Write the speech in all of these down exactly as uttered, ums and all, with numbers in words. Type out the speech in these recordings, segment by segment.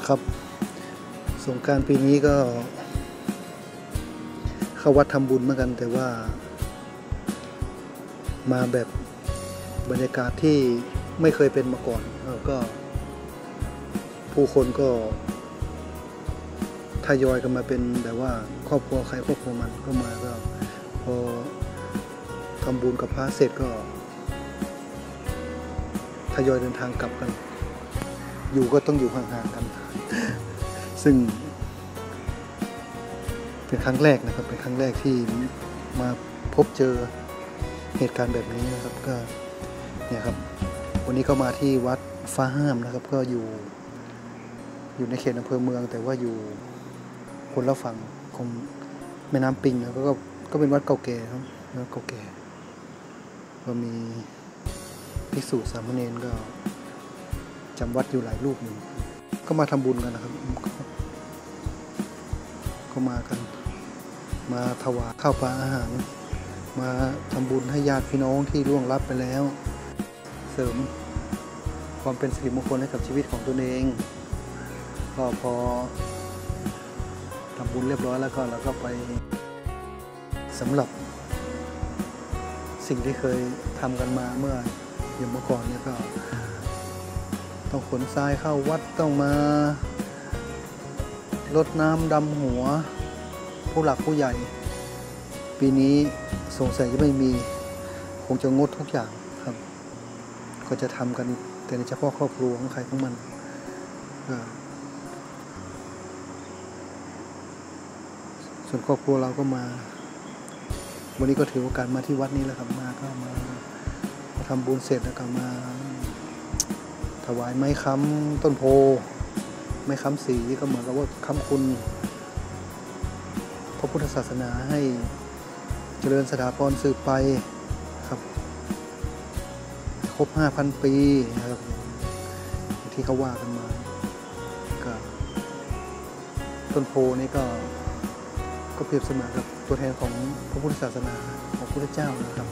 ครับสงกรานต์ปีนี้ก็เข้าวัดทำบุญเหมือนกันแต่ว่ามาแบบบรรยากาศที่ไม่เคยเป็นมาก่อนแล้วก็ผู้คนก็ทยอยกันมาเป็นแบบว่าครอบครัวใครครอบครัวมันเข้ามาก็พอทำบุญกับพระเสร็จก็ทยอยเดินทางกลับกันอยู่ก็ต้องอยู่ห่างๆกันซึ่งเป็นครั้งแรกนะครับเป็นครั้งแรกที่มาพบเจอเหตุการณ์แบบนี้นะครับก็เนี่ยครับวันนี้ก็มาที่วัดฟ้าห้ามนะครับก็อยู่อยู่ในเขตอำเภอเมืองแต่ว่าอยู่คนละฝั่งของแม่น้ำปิงนะก็ก็เป็นวัดเก่าแก่ครับวัดเก่าแก่ก็มีภิกษุสามเณรก็จำวัดอยู่หลายรูปหนึ่งก็มาทำบุญกันนะครับก็มากันมาถวายข้าวปลาอาหารมาทำบุญให้ญาติพี่น้องที่ล่วงลับไปแล้วเสริมความเป็นสิริมงคลให้กับชีวิตของตนเองก็พอทำบุญเรียบร้อยแล้วก็เราก็ไปสำหรับสิ่งที่เคยทำกันมาเมื่ออย่างเมื่อก่อนเนี่ยก็ต้องขนทรายเข้าวัดต้องมารดน้ำดำหัวผู้หลักผู้ใหญ่ปีนี้สงสัยจะไม่มีคงจะงดทุกอย่างครับก็จะทำกันแต่ในเฉพาะครอบครัวของใครของมันส่วนครอบครัวเราก็มาวันนี้ก็ถือโอกาสมาที่วัดนี้แล้วครับมาก็มาทำบุญเสร็จแล้วก็มาถวายไม้ค้ำต้นโพไม้ค้ำสีก็เหมือนกับว่าค้ำคุณพระพุทธศาสนาให้เจริญสถาพรสืบไปครับครบ ห้าพัน ปีนะครับที่เขาว่ากันมาก็ต้นโพนี่ก็ก็เปรียบเสมือนกับตัวแทนของพระพุทธศาสนาของพระพุทธเจ้านะครับ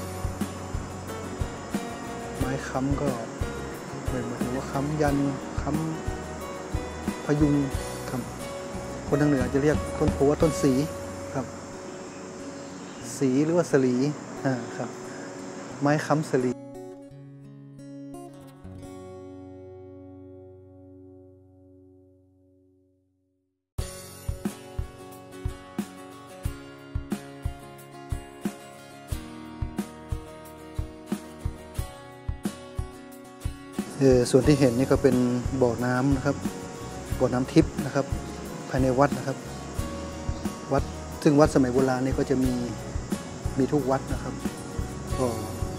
ไม้ค้ำก็เหมือนถึงว่าค้ำยันค้ำพยุงครับคนทางเหนือจะเรียกต้นโพว่าต้นสีครับสีหรือว่าสลีอ่าครับไม้ค้ำสลีส่วนที่เห็นนี่ก็เป็นบ่อน้ำนะครับบ่อน้ำทิพย์นะครับภายในวัดนะครับวัดซึ่งวัดสมัยโบราณนี่ก็จะมีมีทุกวัดนะครับก็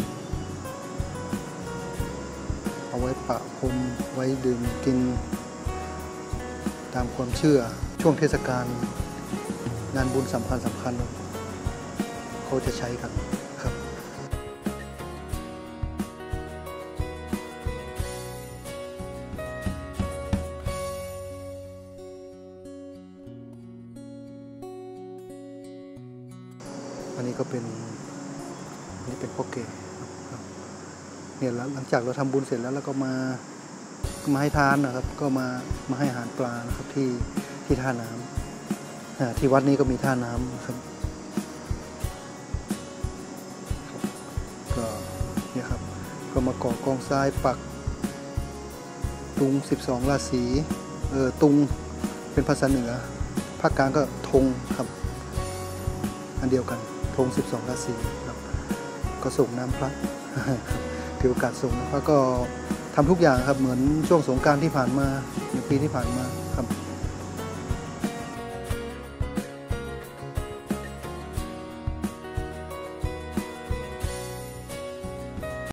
เอาไว้ปะพรมไว้ดื่มกินตามความเชื่อช่วงเทศกาลงานบุญสำคัญสำคัญเขาจะใช้กันครับอันนี้ก็เป็นอันนี้เป็นพ่อเก๋เนี่ยหลังจากเราทำบุญเสร็จแล้วแล้วก็มามาให้ทานนะครับก็มามาให้อาหารปลานะครับที่ที่ท่าน้ำที่วัดนี้ก็มีท่าน้ำครับก็เนี่ยครับก็มาก่อกองทรายปักตุงสิบสองราศีเออตุงเป็นภาษาเหนือภาคกลางก็ธงครับอันเดียวกันธงสิบสองราศีครับก็ส่งน้ำพระถือโอกาสส่งน้ำพระก็ทำทุกอย่างครับเหมือนช่วงสงกรานต์ที่ผ่านมาอย่างปีที่ผ่านมาครับ